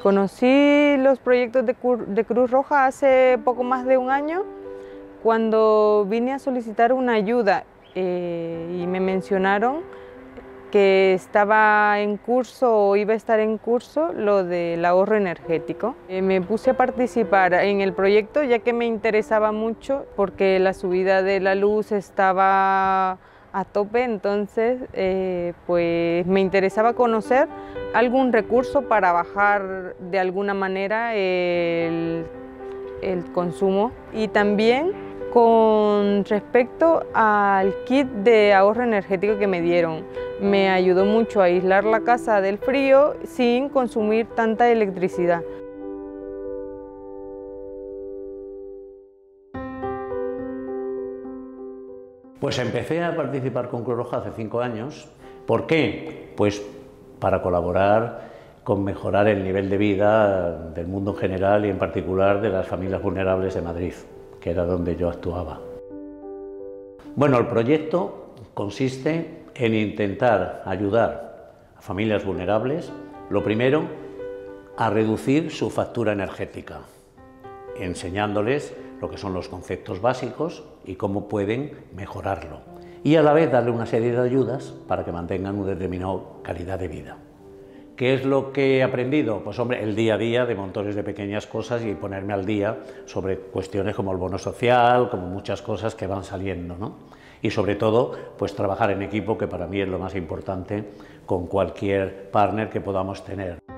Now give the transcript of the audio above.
Conocí los proyectos de Cruz Roja hace poco más de un año, cuando vine a solicitar una ayuda y me mencionaron que estaba en curso o iba a estar en curso lo del ahorro energético. Me puse a participar en el proyecto ya que me interesaba mucho porque la subida de la luz estaba a tope, entonces pues me interesaba conocer algún recurso para bajar de alguna manera el consumo. Y también con respecto al kit de ahorro energético que me dieron, me ayudó mucho a aislar la casa del frío sin consumir tanta electricidad. Pues empecé a participar con Cruz Roja hace 5 años. ¿Por qué? Pues para colaborar con mejorar el nivel de vida del mundo en general y en particular de las familias vulnerables de Madrid, que era donde yo actuaba. Bueno, el proyecto consiste en intentar ayudar a familias vulnerables, lo primero, a reducir su factura energética, enseñándoles lo que son los conceptos básicos y cómo pueden mejorarlo. Y a la vez darle una serie de ayudas para que mantengan una determinada calidad de vida. ¿Qué es lo que he aprendido? Pues hombre, el día a día de montones de pequeñas cosas y ponerme al día sobre cuestiones como el bono social, como muchas cosas que van saliendo, ¿no? Y sobre todo, pues trabajar en equipo, que para mí es lo más importante, con cualquier partner que podamos tener.